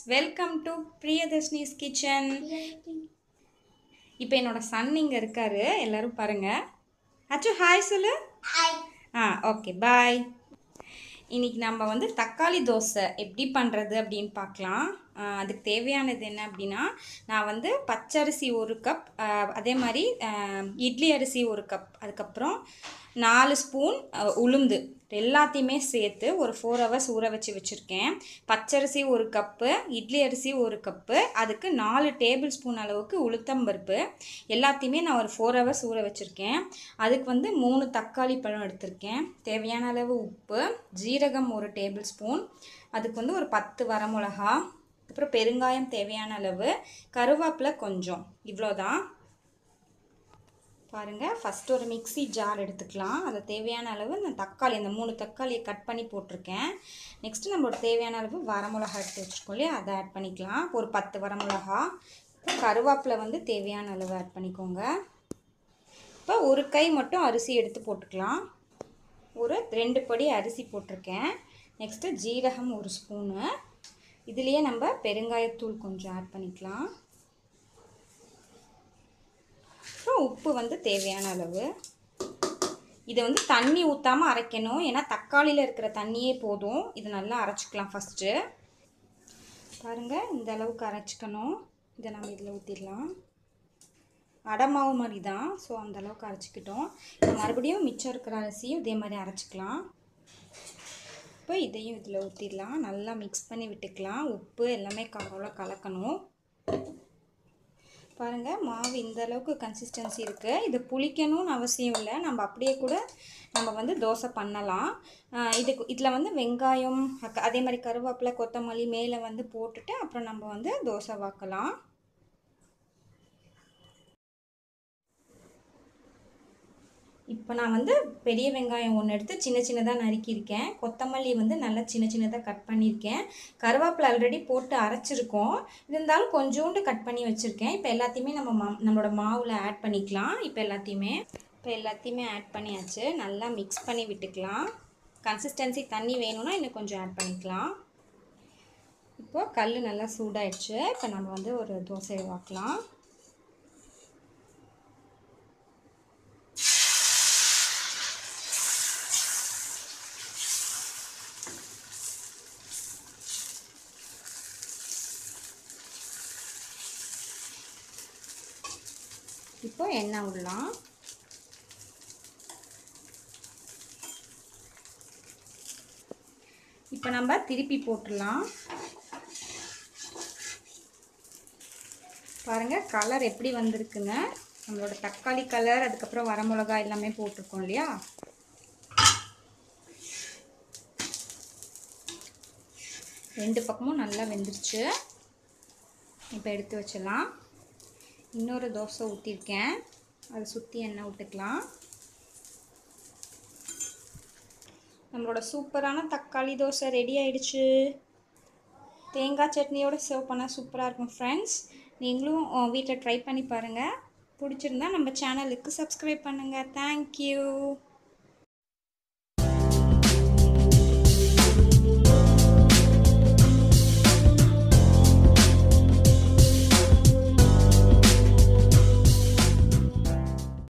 Welcome to Priyadarshini's kitchen. இப்போ என்னோட Sun இங்கே இருக்காரு, எல்லாரும் பாருங்க. அச்சு ஹாய் சொல்லு. Okay bye. இன்னைக்கு நம்ம வந்து தக்காளி தோசை எப்படி பண்ணுறது அப்படின்னு பார்க்கலாம். அதுக்கு தேவையானது என்ன அப்படின்னா, நான் வந்து பச்சரிசி 1 கப், அதே மாதிரி இட்லி அரிசி 1 கப், அதுக்கப்புறம் 4 ஸ்பூன் உளுந்து எல்லாத்தையுமே சேர்த்து ஒரு 4 ஹவர்ஸ் ஊற வச்சுருக்கேன். பச்சரிசி 1 கப்பு, இட்லி அரிசி 1 கப்பு, அதுக்கு 4 டேபிள் ஸ்பூன் அளவுக்கு உளுத்தம்பருப்பு எல்லாத்தையுமே நான் ஒரு 4 ஹவர்ஸ் ஊற வச்சுருக்கேன். அதுக்கு வந்து 3 தக்காளி பழம் எடுத்திருக்கேன். தேவையான அளவு உப்பு, ஜீரகம் 1 டேபிள் ஸ்பூன், அதுக்கு வந்து ஒரு 10 வரமிளகா, அப்புறம் பெருங்காயம் தேவையான அளவு, கருவேப்பிலை கொஞ்சம், இவ்வளோதான். பாருங்கள், ஃபஸ்ட்டு ஒரு மிக்ஸி ஜார் எடுத்துக்கலாம். அதில் தேவையான அளவு இந்த தக்காளி, அந்த 3 தக்காளியை கட் பண்ணி போட்டிருக்கேன். நெக்ஸ்ட்டு நம்மளோட தேவையான அளவு வரமிளகா எடுத்து வச்சுருக்கோம் இல்லையா, அதை ஆட் பண்ணிக்கலாம். ஒரு 10 வரமிளகா. இப்போ கருவேப்பிலை வந்து தேவையான அளவு ஆட் பண்ணிக்கோங்க. இப்போ ஒரு கை மட்டும் அரிசி எடுத்து போட்டுக்கலாம். ஒரு 2 படி அரிசி போட்டிருக்கேன். நெக்ஸ்ட்டு ஜீரகம் 1 ஸ்பூனு. இதுலேயே நம்ம பெருங்காயத்தூள் கொஞ்சம் ஆட் பண்ணிக்கலாம். அப்புறம் உப்பு வந்து தேவையான அளவு. இதை வந்து தண்ணி ஊற்றாமல் அரைக்கணும், ஏன்னா தக்காளியில் இருக்கிற தண்ணியே போதும். இது நல்லா அரைச்சிக்கலாம். ஃபஸ்ட்டு பாருங்கள், இந்த அளவுக்கு அரைச்சிக்கணும். இதை நம்ம இதில் ஊற்றிடலாம். அடமாவு மாதிரி தான், ஸோ அந்த அளவுக்கு அரைச்சிக்கிட்டோம். மறுபடியும் மிச்சம் இருக்கிற அரிசியும் இதே மாதிரி அரைச்சிக்கலாம். இப்போ இதையும் இதில் ஊற்றிடலாம். நல்லா மிக்ஸ் பண்ணி விட்டுக்கலாம். உப்பு எல்லாமே கலக்கணும். பாருங்கள், மாவு இந்த அளவுக்கு கன்சிஸ்டன்சி இருக்குது. இது புளிக்கணும்னு அவசியம் இல்லை, நம்ம அப்படியே கூட நம்ம வந்து தோசை பண்ணலாம். இதில் வந்து வெங்காயம், அதே மாதிரி கருவேப்பிலை, கொத்தமல்லி மேலே வந்து போட்டுட்டு அப்புறம் நம்ம வந்து தோசை வாக்கலாம். இப்போ நான் வந்து பெரிய வெங்காயம் 1 எடுத்து சின்ன சின்னதாக நறுக்கியிருக்கேன். கொத்தமல்லி வந்து நல்லா சின்ன சின்னதாக கட் பண்ணியிருக்கேன். கருவேப்பிலை ஆல்ரெடி போட்டு அரைச்சிருக்கோம், இருந்தாலும் கொஞ்சோண்டு கட் பண்ணி வச்சுருக்கேன். இப்போ எல்லாத்தையுமே நம்மளோட மாவில் ஆட் பண்ணிக்கலாம். இப்போ எல்லாத்தையுமே ஆட் பண்ணியாச்சு. நல்லா மிக்ஸ் பண்ணி விட்டுக்கலாம். கன்சிஸ்டன்சி தண்ணி வேணும்னா இன்னும் கொஞ்சம் ஆட் பண்ணிக்கலாம். இப்போது கல் நல்லா சூடாயிடுச்சு. இப்போ நம்ம வந்து ஒரு தோசையை வாக்கலாம். இப்போ எண்ணெய் விடலாம். இப்போ நம்ம திருப்பி போட்டுடலாம். பாருங்கள், கலர் எப்படி வந்திருக்குங்க. நம்மளோட தக்காளி கலர், அதுக்கப்புறம் வரமிளகா எல்லாமே போட்டிருக்கோம் இல்லையா. ரெண்டு பக்கமும் நல்லா வெந்துருச்சு. இப்போ எடுத்து வச்சிடலாம். இன்னொரு தோசை ஊற்றிருக்கேன், அதை சுற்றி எண்ணெய் விட்டுக்கலாம். நம்மளோட சூப்பரான தக்காளி தோசை ரெடி ஆயிடுச்சு. தேங்காய் சட்னியோடு சர்வ் பண்ணால் சூப்பராக இருக்கும் ஃப்ரெண்ட்ஸ். நீங்களும் வீட்டில் ட்ரை பண்ணி பாருங்கள். பிடிச்சிருந்தா நம்ம சேனலுக்கு சப்ஸ்கிரைப் பண்ணுங்கள். தேங்க்யூ.